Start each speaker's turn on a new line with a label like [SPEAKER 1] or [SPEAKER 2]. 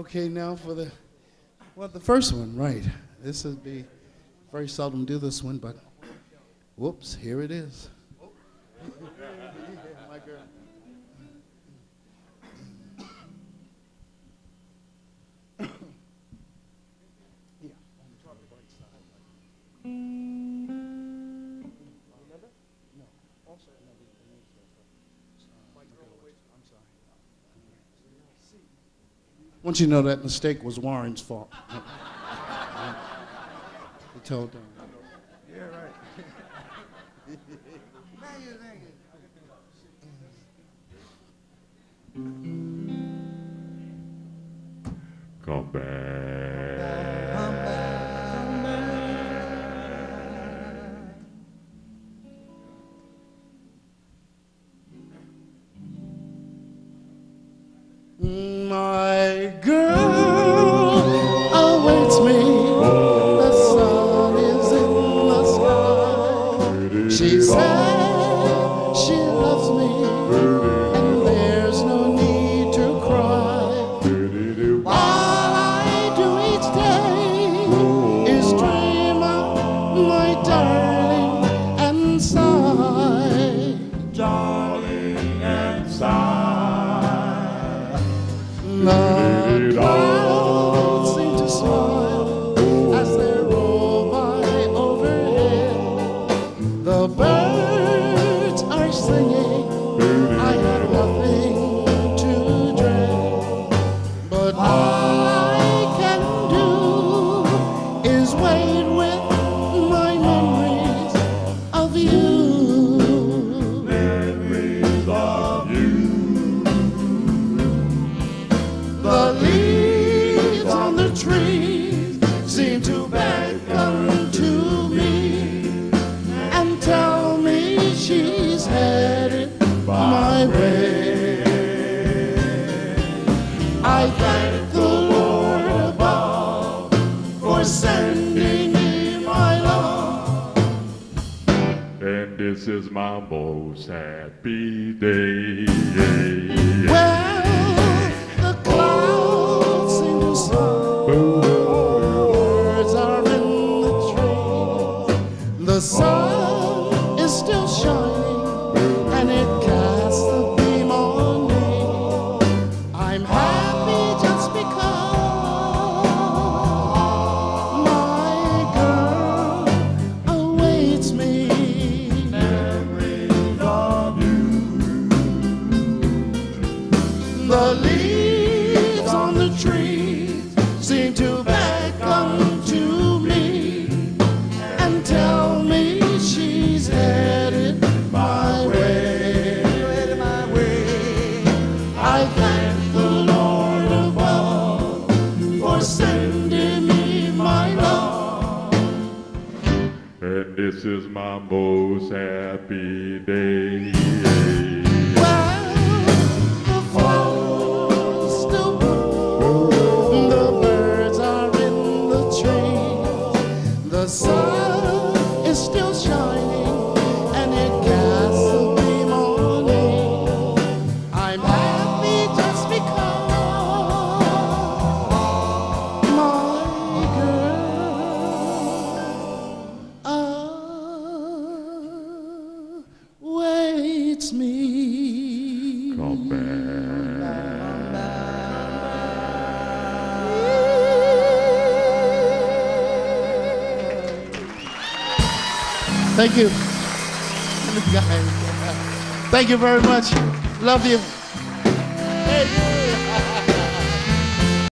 [SPEAKER 1] Okay, now for the first one, right. This would be very seldom do this one, but whoops, here it is. My girl. I want you to know that mistake was Warren's fault. He told them.
[SPEAKER 2] Yeah, right. Thank you.
[SPEAKER 3] Come back.
[SPEAKER 2] Come back.
[SPEAKER 1] My girl awaits me. The sun is in the sky. She said she loves me, and there's no need to cry. All I do each day is dream of my darling and sigh.
[SPEAKER 3] Darling and sigh.
[SPEAKER 1] The clouds seem to smile as they roll by overhead. The birds are singing. I have nothing to dread. But all I can do is wait with my memories of you.
[SPEAKER 3] Memories of you.
[SPEAKER 1] The leaves on the trees seem to beckon to me and tell me she's headed my way. I thank the Lord above for sending me my love.
[SPEAKER 3] And this is my most happy day.
[SPEAKER 1] Well, the clouds seem to smile. Birds are in the trees. The sun is still shining, and it casts a beam on me. I'm happy just because my girl awaits me.
[SPEAKER 3] Memories of you.
[SPEAKER 1] The leaves on the trees seem to beckon to me and tell me she's headed my way. I thank the Lord above for sending me my love.
[SPEAKER 3] And this is my most happy day.
[SPEAKER 1] Well, the flowers still bloom, the birds are in the trees, the sun is still shining, and it casts a beam on me. I'm happy just because my girl awaits me.
[SPEAKER 3] Come back.
[SPEAKER 1] Thank you. Guys. Thank you very much. Love you. Hey.